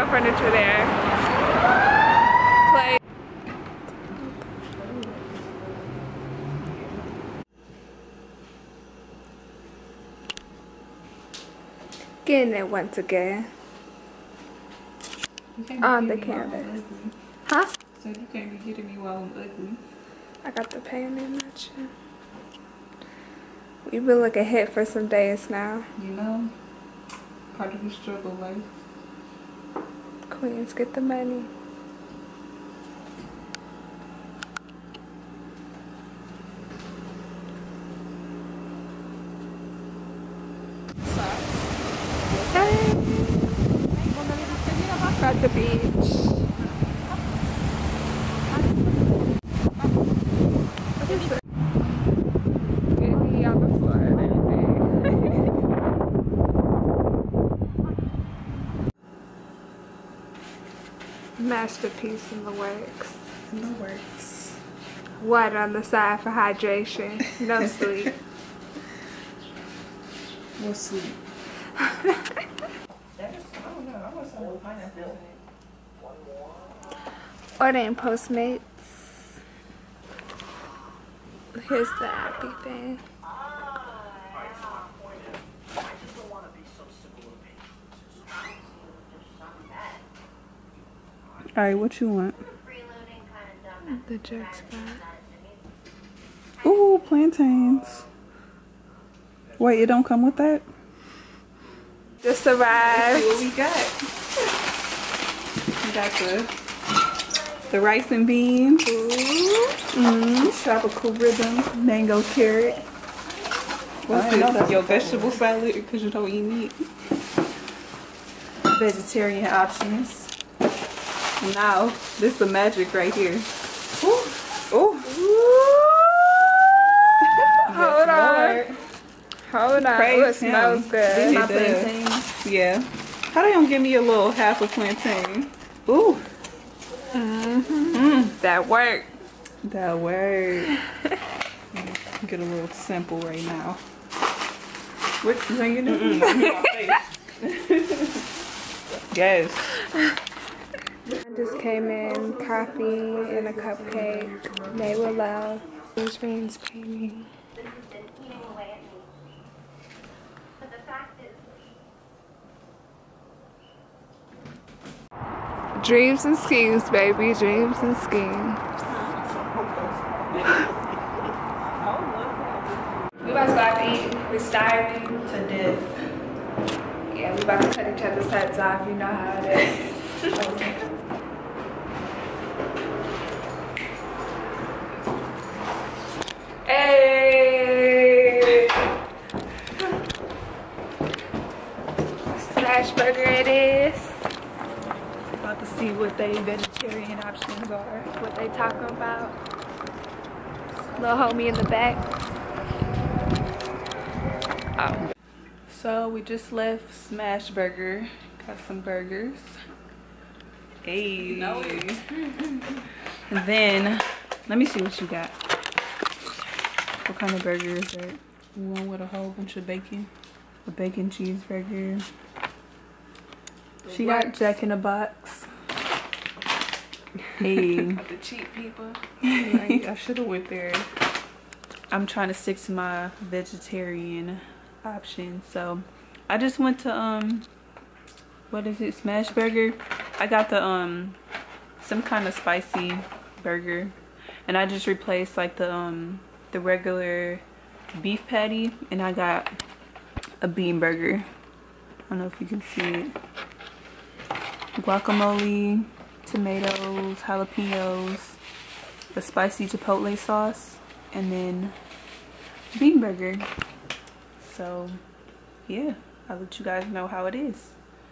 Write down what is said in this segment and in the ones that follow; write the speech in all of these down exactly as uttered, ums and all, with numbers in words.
of furniture there. Play. Getting it once again. On the canvas. Huh? So you can't be getting me while I'm ugly. I got the pain in that shit. We've been looking hit for some days now. You know, part of the struggle life. Queens get the money. Hey. At the beach. What is it? Getting on the floor and everything. Masterpiece in the works. In the works. Water on the side for hydration. No sleep. What sleep? Ordering Postmates. Here's the happy thing. Alright, what you want? The jerk spot. Ooh, plantains. Wait, it don't come with that? Just arrived. Let's see what we got. We got the the rice and beans. Mmm. Tropical rhythm. Mango carrot. What's this? Your vegetable salad because you don't eat meat. Vegetarian options. Now, this is the magic right here. Ooh. Ooh. Hold on. Hold on. Praise Ooh, it smells him. good. It My does. plantain. Yeah. How they don't give me a little half a plantain? Ooh. Mm-hmm. Mm. That work. That word. Get a little simple right now. What you think you do? Yes. I just came in, coffee and a cupcake, made with love. These rings painting. Dreams and schemes, baby. Dreams and schemes. We about to go out to eat. We're starving to death. Yeah, we about to cut each other's heads off. You know how it is. Hey! Smash burger it is. About to see what they vegetarian options are. What they talking about. Little homie in the back. Oh. So we just left Smash Burger. Got some burgers. Hey. No. And then, let me see what you got. What kind of burger is that? One with a whole bunch of bacon. A bacon cheeseburger. She got Jack in the Box. Hey. The cheap people. Right, I should have went there. I'm trying to stick to my vegetarian option, so I just went to um what is it, Smash Burger. I got the um some kind of spicy burger, and I just replaced like the um the regular beef patty, and I got a bean burger. I don't know if you can see it. Guacamole, tomatoes, jalapenos, a spicy chipotle sauce, and then bean burger. So yeah, I'll let you guys know how it is.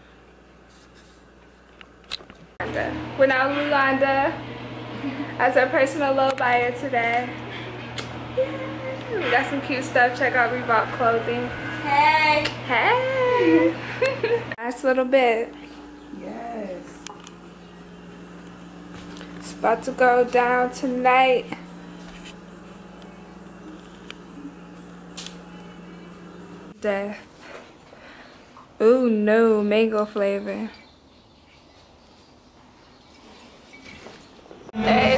We're now Lulanda as our personal low buyer today. Yay. We got some cute stuff. Check out Reebok clothing. Hey! Hey! Nice little bit. Yes. It's about to go down tonight. Death. Ooh, no, mango flavor.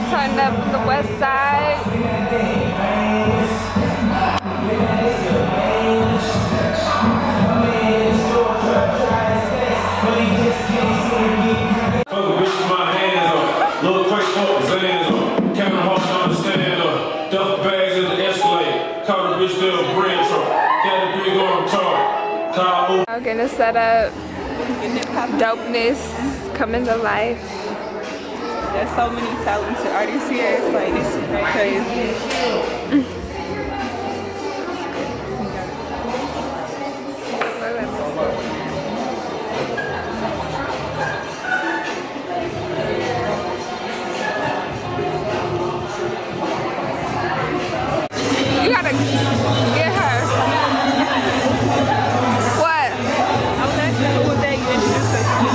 turn up on the west side. I'm gonna set up. Dopeness coming to life. There's so many talented artists here. It's like this is crazy. You gotta get her. What? I was asking who was that you introduced us to.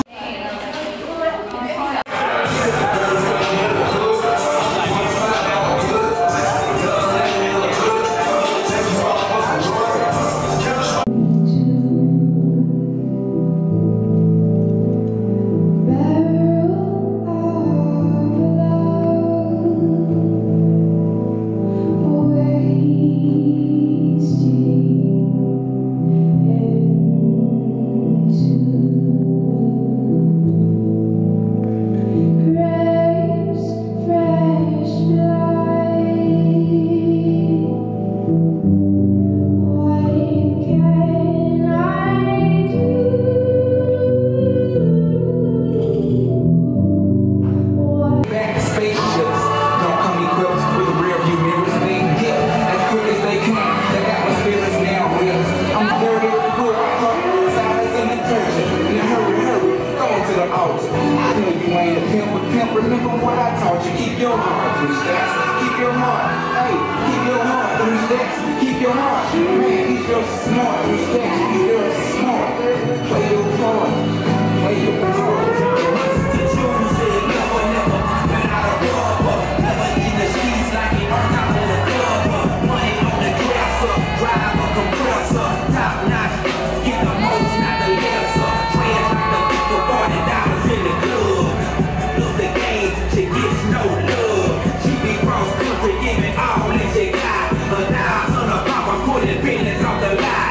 All that you got, but now I'm gonna pop a put it business off the line.